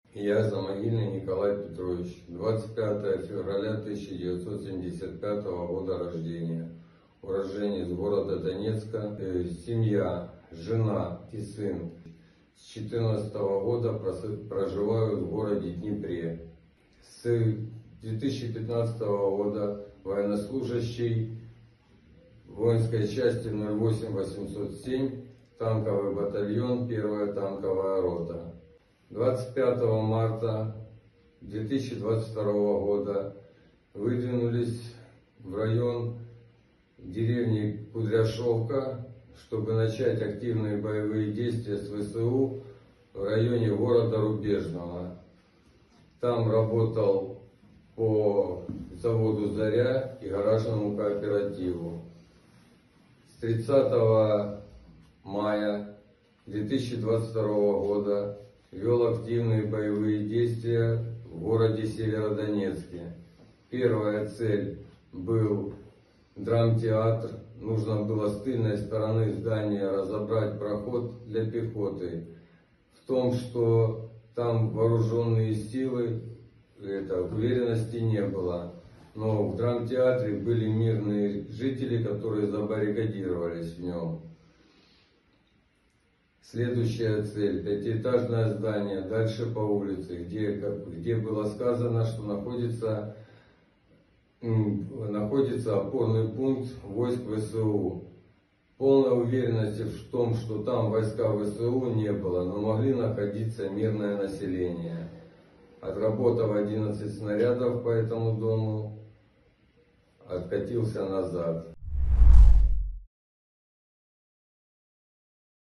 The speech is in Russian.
Я Замогильный Николай Петрович, 25 февраля 1975 года рождения, уроженец города Донецка, семья, жена и сын. С 2014 года проживаю в городе Днепре. С 2015 года военнослужащий воинской части 08807, танковый батальон, 1-я танковая рота. 25 марта 2022 года выдвинулись в район деревни Кудряшовка, чтобы начать активные боевые действия с ВСУ в районе города Рубежного. Там работал по заводу «Заря» и гаражному кооперативу. С 30 мая 2022 года вел активные боевые действия в городе Северодонецке. Первая цель был драмтеатр. Нужно было с тыльной стороны здания разобрать проход для пехоты. В том, что там вооруженные силы, уверенности не было. Но в драмтеатре были мирные жители, которые забаррикадировались в нем. Следующая цель – пятиэтажное здание, дальше по улице, где было сказано, что находится опорный пункт войск ВСУ. Полной уверенности в том, что там войска ВСУ не было, но могли находиться мирное население. Отработав 11 снарядов по этому дому, откатился назад.